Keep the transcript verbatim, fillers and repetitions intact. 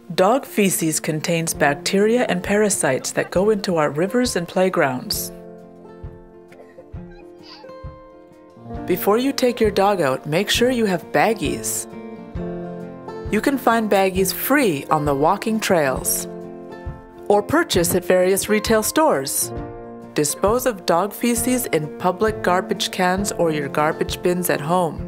Dog feces contains bacteria and parasites that go into our rivers and playgrounds. Before you take your dog out, make sure you have baggies. You can find baggies free on the walking trails or purchase at various retail stores. Dispose of dog feces in public garbage cans or your garbage bins at home.